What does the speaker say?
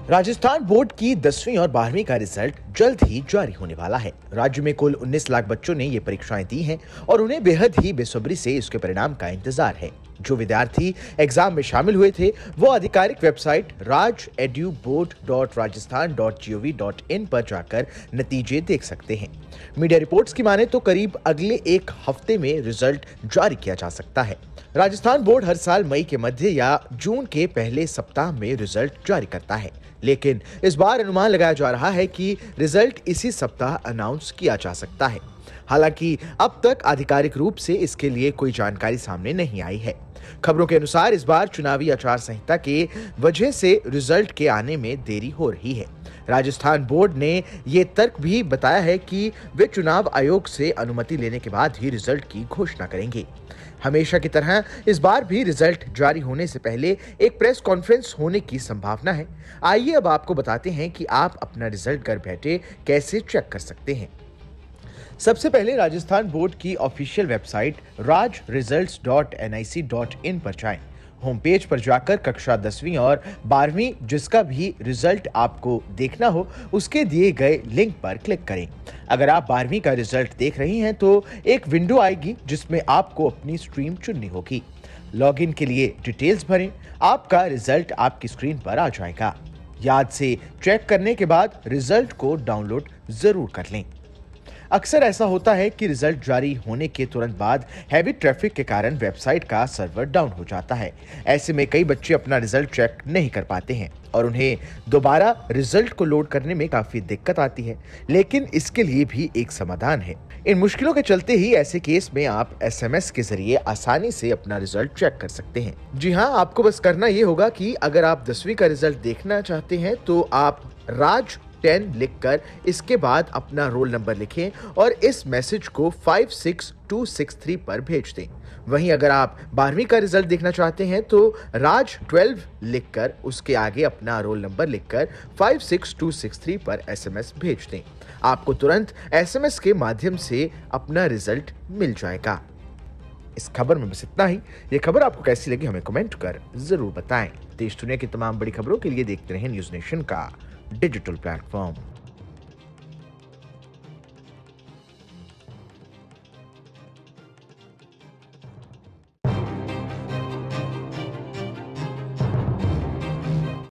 Rajasthan board की 10वीं और 12वीं का रिजल्ट जल्द ही जारी होने वाला है। राज्य में कुल 19 लाख बच्चों ने ये परीक्षाएं दी हैं और उन्हें बेहद ही बेसब्री से इसके परिणाम का इंतजार है। जो विद्यार्थी एग्जाम में शामिल हुए थे वो आधिकारिक वेबसाइट rajeduboard.rajasthan.gov.in पर जाकर नतीजे देख सकते हैं। मीडिया रिपोर्ट्स की माने तो करीब अगले एक हफ्ते में रिजल्ट जारी किया जा सकता है। राजस्थान बोर्ड हर साल मई के मध्य या जून के पहले सप्ताह में रिजल्ट जारी करता है, लेकिन इस बार अनुमान लगाया जा रहा है कि रिजल्ट इसी सप्ताह अनाउंस किया जा सकता है। हालांकि अब तक आधिकारिक रूप से इसके लिए कोई जानकारी सामने नहीं आई है। खबरों के अनुसार इस बार चुनावी आचार संहिता के वजह से रिजल्ट के आने में देरी हो रही है। राजस्थान बोर्ड ने ये तर्क भी बताया है कि वे चुनाव आयोग से अनुमति लेने के बाद ही रिजल्ट की घोषणा करेंगे। हमेशा की तरह इस बार भी रिजल्ट जारी होने से पहले एक प्रेस कॉन्फ्रेंस होने की संभावना है। आइए अब आपको बताते हैं कि आप अपना रिजल्ट घर बैठे कैसे चेक कर सकते हैं। सबसे पहले राजस्थान बोर्ड की ऑफिशियल वेबसाइट rajresults.nic.in पर जाएं। होम पेज पर जाकर कक्षा 10वीं और 12वीं जिसका भी रिजल्ट आपको देखना हो उसके दिए गए लिंक पर क्लिक करें। अगर आप 12वीं का रिजल्ट देख रही हैं तो एक विंडो आएगी जिसमें आपको अपनी स्ट्रीम चुननी होगी। लॉगिन के लिए डिटेल्स भरें, आपका रिजल्ट आपकी स्क्रीन पर आ जाएगा। याद से चेक करने के बाद रिजल्ट को डाउनलोड जरूर कर लें। अक्सर ऐसा होता है कि रिजल्ट जारी होने के तुरंत बाद हैवी ट्रैफिक के कारण वेबसाइट का सर्वर डाउन हो जाता है। ऐसे में कई बच्चे अपना रिजल्ट चेक नहीं कर पाते हैं और उन्हें दोबारा रिजल्ट को लोड करने में काफी दिक्कत आती है, लेकिन इसके लिए भी एक समाधान है। इन मुश्किलों के चलते ही ऐसे केस में आप SMS के जरिए आसानी से अपना रिजल्ट चेक कर सकते हैं। जी हाँ, आपको बस करना ये होगा कि अगर आप 10वीं का रिजल्ट देखना चाहते हैं तो आप राज 10 लिखकर इसके बाद अपना रोल नंबर लिखें और इस मैसेज को 56263 पर भेज दें। वहीं अगर आप 12वीं का रिजल्ट देखना चाहते हैं तो राज 12 लिखकर उसके आगे अपना रोल नंबर लिखकर 56263 पर SMS भेज दें। आपको तुरंत SMS के माध्यम से अपना रिजल्ट मिल जाएगा। इस खबर में बस इतना ही। ये खबर आपको कैसी लगी हमें कमेंट कर जरूर बताएं। देश दुनिया की तमाम बड़ी खबरों के लिए देखते रहें न्यूज़ नेशन का डिजिटल प्लेटफॉर्म।